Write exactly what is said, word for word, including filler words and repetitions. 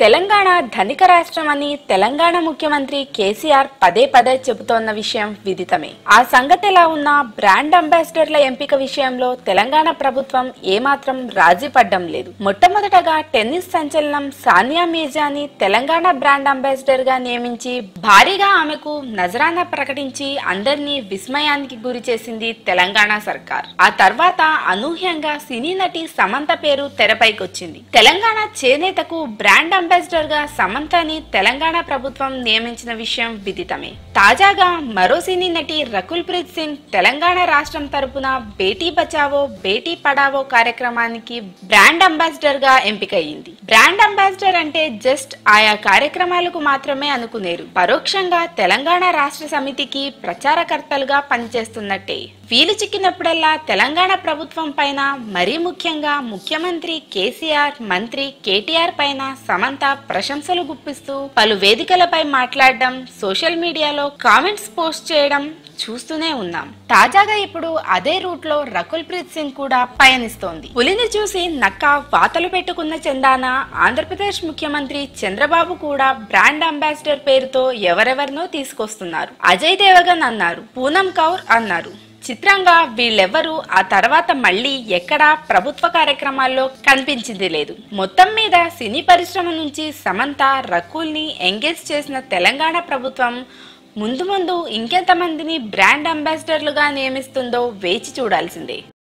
తెలంగాణ ధనిక రాష్ట్రమని తెలంగాణ ముఖ్యమంత్రి కేసీఆర్ పదే పదే చెబుతోన్న విషయం విదితమే. ఆ సంగతి ఎలా ఉన్నా బ్రాండ్ అంబాసిడర్ల ఎంపిక విషయంలో తెలంగాణ ప్రభుత్వం ఏమాత్రం రాజీ పడ్డం లేదు. మొట్టమొదటగా టెన్నిస్ సంచలనం సానియా మీర్జాని తెలంగాణ బ్రాండ్ అంబాసిడర్ గా నియమించి భారీగా ఆమెకు నజరానా ప్రకటించి అందరినీ విస్మయానికి గురి చేసింది తెలంగాణ సర్కార్. ఆ తర్వాత అనూహ్యంగా సినీ నటి సమంత పేరు తెరపైకొచ్చింది. తెలంగాణ చేనేతకు బ్రాండ్ అంబాసిడర్ గా సమంతని తెలంగాణ ప్రభుత్వం నియమించిన విషయం విదితమే. తాజాగా మరో సినీ నటి రకుల్ ప్రీత్ సింగ్ తెలంగాణ రాష్ట్రం తరపున బేటీ బచావో బేటీ పడావో కార్యక్రమానికి బ్రాండ్ అంబాసిడర్ గా ఎంపికయ్యింది. బ్రాండ్ అంబాసిడర్ అంటే జస్ట్ ఆయా కార్యక్రమాలకు మాత్రమే అనుకునేరు. పరోక్షంగా తెలంగాణ రాష్ట్ర సమితికి ప్రచారకర్తలుగా పనిచేస్తున్నట్టే. వీలు చిక్కినప్పుడల్లా తెలంగాణ ప్రభుత్వం పైన, మరీ ముఖ్యంగా ముఖ్యమంత్రి కేసీఆర్, మంత్రి కేటీఆర్ పైన సమంత ప్రశంసలు గుప్పిస్తూ పలు వేదికలపై మాట్లాడడం, సోషల్ మీడియాలో కామెంట్స్ పోస్ట్ చేయడం చూస్తూనే ఉన్నాం. తాజాగా ఇప్పుడు అదే రూట్ లో రకుల్ ప్రీత్ సింగ్ కూడా పయనిస్తోంది. పులిని చూసి నక్క వాతలు పెట్టుకున్న చందాన ఆంధ్రప్రదేశ్ ముఖ్యమంత్రి చంద్రబాబు కూడా బ్రాండ్ అంబాసిడర్ పేరుతో ఎవరెవరినో తీసుకొస్తున్నారు. అజయ్ దేవగన్ అన్నారు, పూనం కౌర్ అన్నారు. చిత్రంగా వీళ్ళెవ్వరూ ఆ తర్వాత మళ్లీ ఎక్కడా ప్రభుత్వ కార్యక్రమాల్లో కనిపించింది లేదు. మొత్తం మీద సినీ పరిశ్రమ నుంచి సమంత, రకుల్ ని ఎంగేజ్ చేసిన తెలంగాణ ప్రభుత్వం ముందు ముందు ఇంకెంతమందిని బ్రాండ్ అంబాసిడర్లుగా నియమిస్తుందో వేచి చూడాల్సిందే.